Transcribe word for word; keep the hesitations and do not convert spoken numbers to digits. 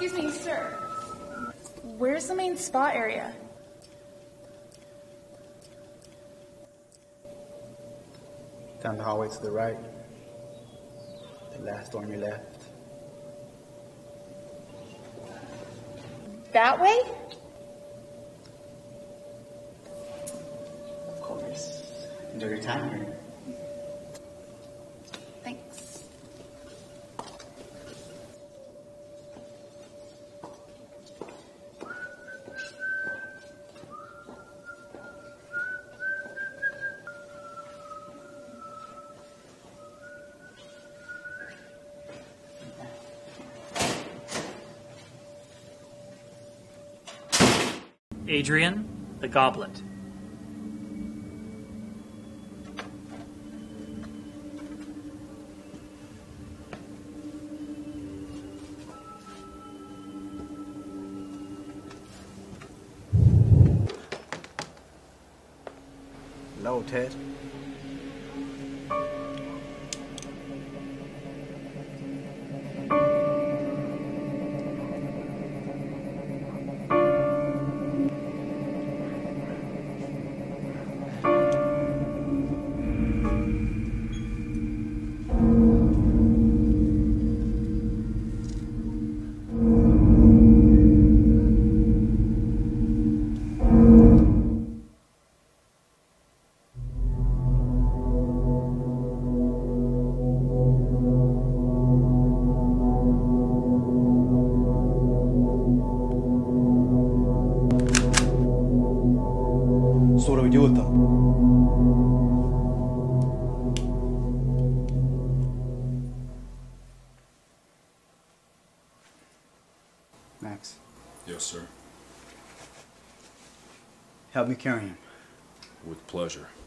Excuse me, sir. Where's the main spa area? Down the hallway to the right. The last door on your left. That way? Of course. Enjoy your time here. Thanks. Adrian, the goblet. Hello, Ted. So what do we do with them? Max, Yes, sir. help me carry him. With pleasure.